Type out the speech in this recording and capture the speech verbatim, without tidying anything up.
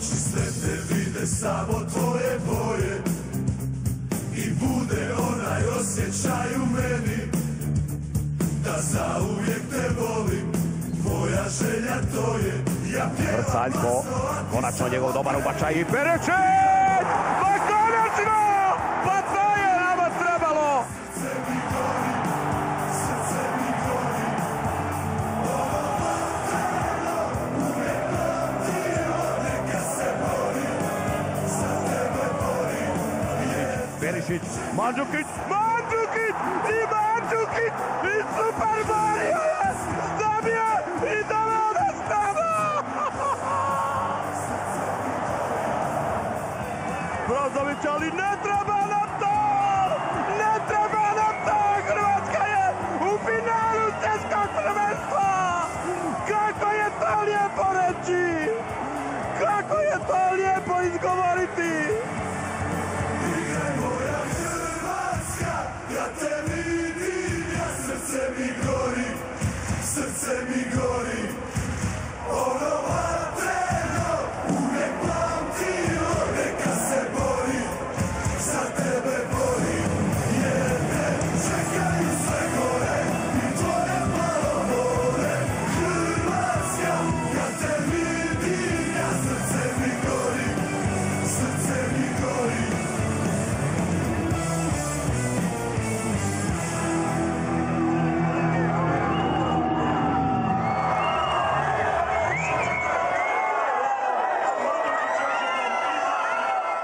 oči sretne vide samo tvoje boje i bude onaj osjećaj u meni da zauvijek te volim, tvoja želja to je. Ja Vrcaljko, konačno njegov dobar ubačaj i Perišić! Pa konačno! Pa to je nama trebalo! Srce mi gori, srce mi gori, ovo vatano uvijek protio, neka se bori, za tebe bori. Perišić, Mandžukić, Mandžukić i Mandžukić i Super Mario je zabio i doveo da stava! Brozović, ali ne treba nam to! Ne treba nam to! Hrvatska je u finalu svjetskog prvenstva! Kako je to lijepo reći! Kako je to lijepo izgovoriti! Igraj moja Hrvatska, ja te vidim, ja srce mi gori, srce mi gori.